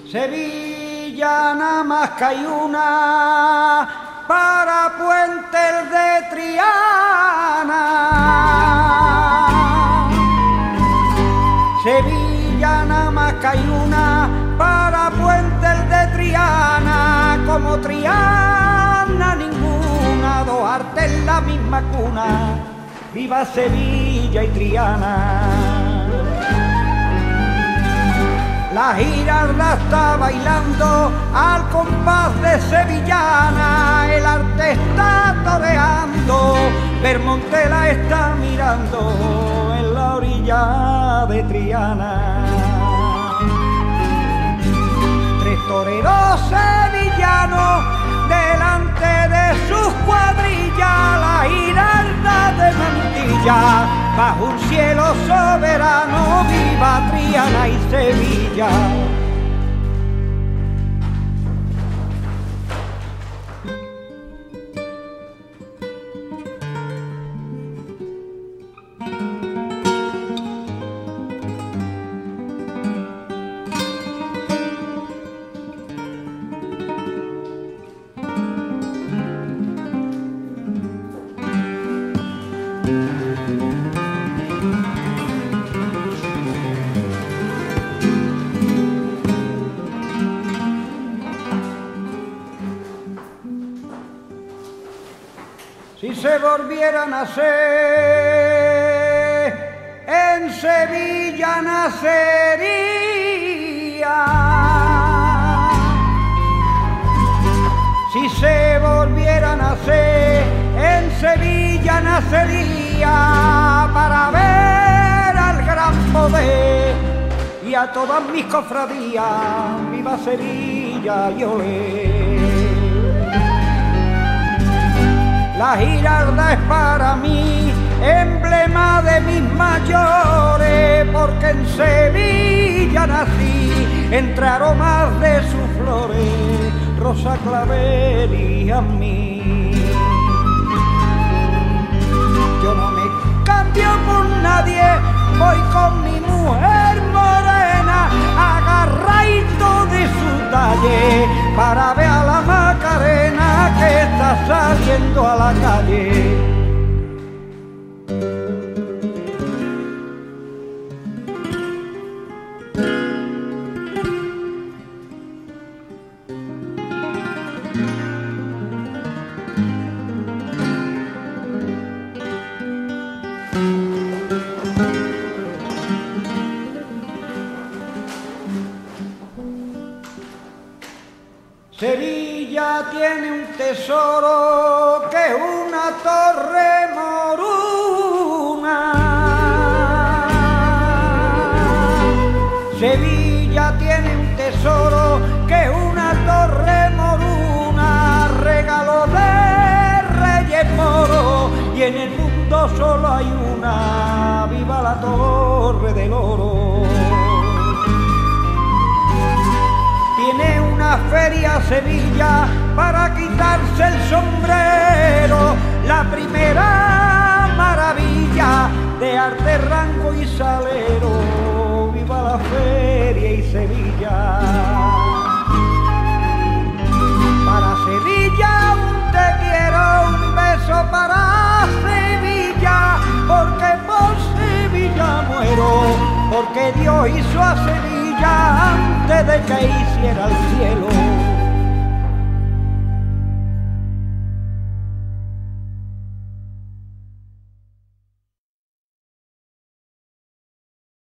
Sevilla nada más que hay una para Puentes de Triana. Sevilla nada más que hay una para Puentes de Triana. Como Triana ninguna, dos artes en la misma cuna. Viva Sevilla y Triana. La Giralda está bailando al compás de sevillana, el arte está toreando, Belmonte la está mirando en la orilla de Triana. Tres toreros sevillanos delante de sus cuadrillas, la Giralda de Mantilla, bajo un cielo soberano, viva Triana y Sevilla. Si se volviera a nacer, en Sevilla nacería. Si se volviera a nacer, en Sevilla nacería para ver al gran poder y a todas mis cofradías. Viva Sevilla y olé. La Giralda es para mí emblema de mis mayores, porque en Sevilla nací, entre aromas de sus flores, rosa, clavel y jazmín. Yo no me cambio por nadie, voy con mi mujer morena, agarradito de su talle, para ver a la Macarena que está saliendo a la calle. Sevilla tiene un tesoro que es una torre moruna. Sevilla tiene un tesoro que es una torre moruna, regalo de Reyes Moros, y en el mundo solo hay una, viva la Torre del Oro. Tiene una feria Sevilla para quitarse el sombrero, la primera maravilla de arte, rango y salero. Viva la feria y Sevilla. Para Sevilla un te quiero, un beso para Sevilla, porque por Sevilla muero, porque Dios hizo a Sevilla antes de que hiciera el cielo.